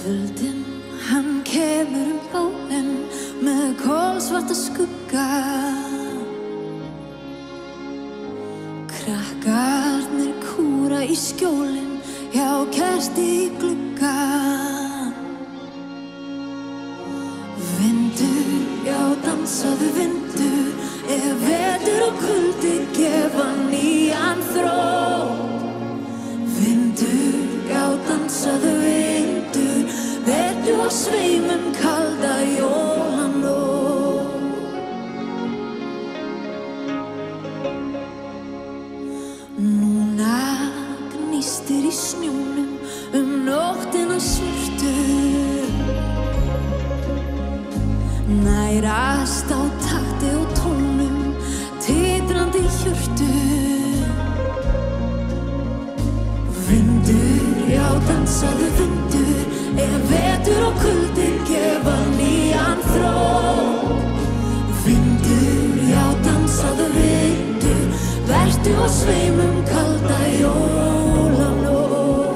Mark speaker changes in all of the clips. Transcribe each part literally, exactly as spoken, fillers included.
Speaker 1: Kuldinn, hann kemur um bálinn með kolsvarta skugga. Krakkarnir kúra í skjólin, hjá kerti í glugga. Vindur, já dansaðu vindur, ef vetur og kuldi gefa nýjan þrótt. Vindur, já dansaðu vindur, vetur og sveimum kalda jólanótt. Núna gnístir í snjónum um nóttina svörtu. Nærast á takti og tónum, titrandi hjörtu. Vindur, já dansaðu vindur, ef vetur og kuldi gefa nýjan þrótt. Vindur, já dansaðu vindur, vertu á sveimum kalda jólanótt.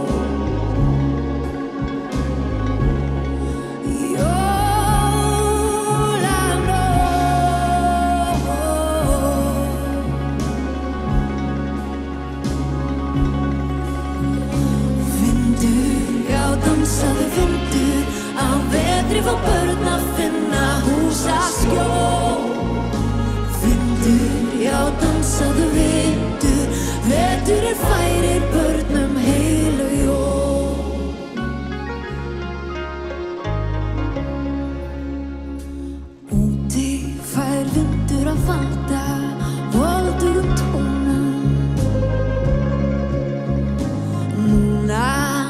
Speaker 1: Dansaðu vindur, á vetri fá börn að finna húsaskjól. Vindur, já dansaðu vindur, vetur er færir börnum heilu jól. Úti fær vindur að valda voldugum tónum. Núna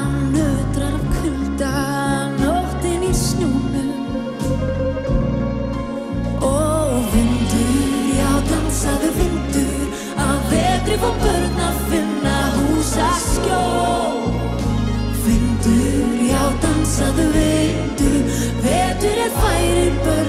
Speaker 1: fá börn að finna húsaskjól. Vindur, já dansaðu vindur, vetur er færir börn.